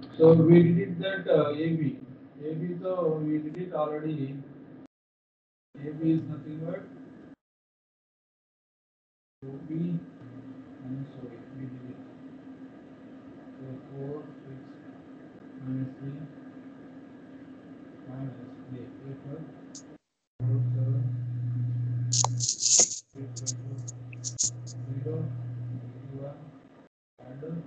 So we did that AB. AB so we did it already. AB is nothing but 2B minus sorry, we did it. So 4, 6 minus 3 minus A. A for 4, 7, 0, 1, and 1.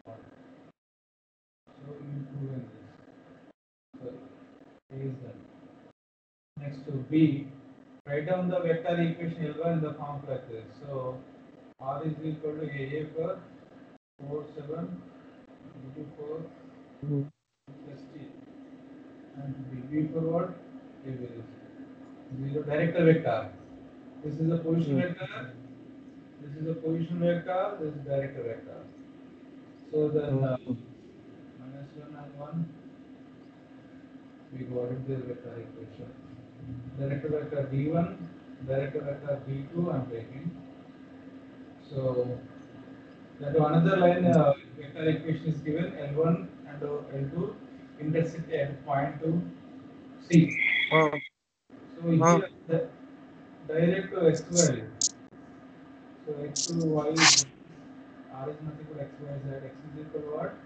So you proven this. So A is done. Next to B, write down the vector equation L1 in the form like this. So R is equal to A for 4, 7 into 4 Mhm. plus T. And B for what? A is 0 director vector. This is a position Mm. vector. This is a position vector. This is director vector. So then Mhm. minus 1 and 1, we got it the vector equation. Director vector D1, director vector D2 I'm taking. So that another line vector equation is given L1 and L2 intersect at point to C. Ah, So ah, here the direct to x value. So x to y is r is nothing but x y z. X is equal to what?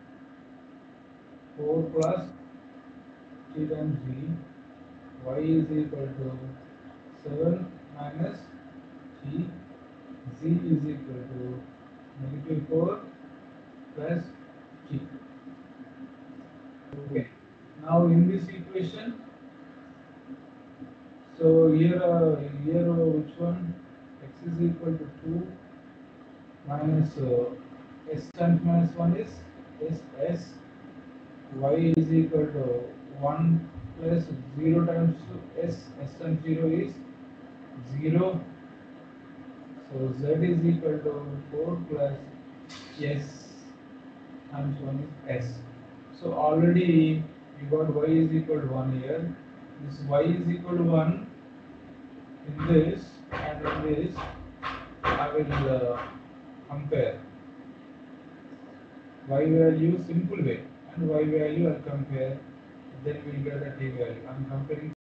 4 plus t times z. Y is equal to 7 minus t. Z is equal to negative 4 plus t. mhm. Okay. Now in this equation, so here which one? X is equal to 2 minus s times minus 1 is s. Y is equal to 1 plus 0 times s times 0 is 0. So z is equal to 4 plus s times 1 is s. So already you got y is equal to 1 here. This y is equal to 1 in this and in this. I will compare y value simple way and y value I'll compare. Then we'll get a t value. I'm comparing